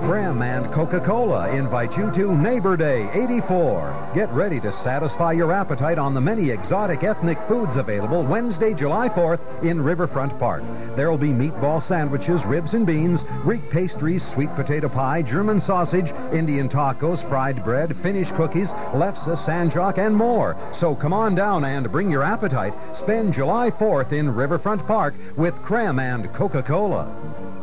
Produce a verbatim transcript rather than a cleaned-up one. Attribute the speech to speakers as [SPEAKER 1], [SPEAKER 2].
[SPEAKER 1] KREM and Coca-Cola invite you to Neighbor Day eighty-four. Get ready to satisfy your appetite on the many exotic ethnic foods available Wednesday, July fourth in Riverfront Park. There will be meatball sandwiches, ribs and beans, Greek pastries, sweet potato pie, German sausage, Indian tacos, fried bread, Finnish cookies, lefse, sanjak, and more. So come on down and bring your appetite. Spend July fourth in Riverfront Park with KREM and Coca-Cola.